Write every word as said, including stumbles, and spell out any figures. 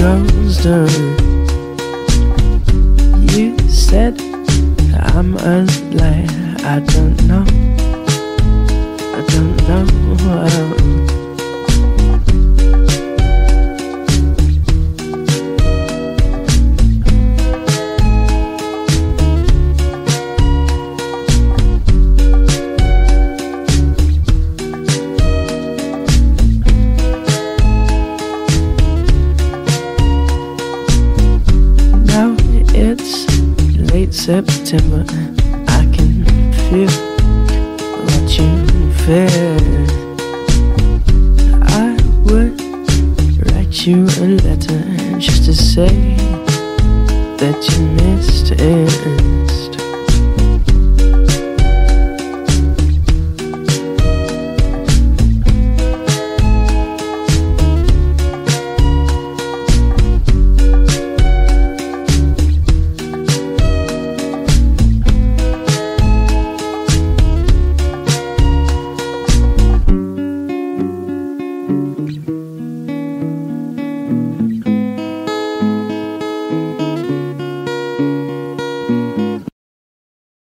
girls do. You said I'm a liar. I don't know. I don't know. Now it's late September. I can feel what you feel. I would write you a letter just to say that you missed it.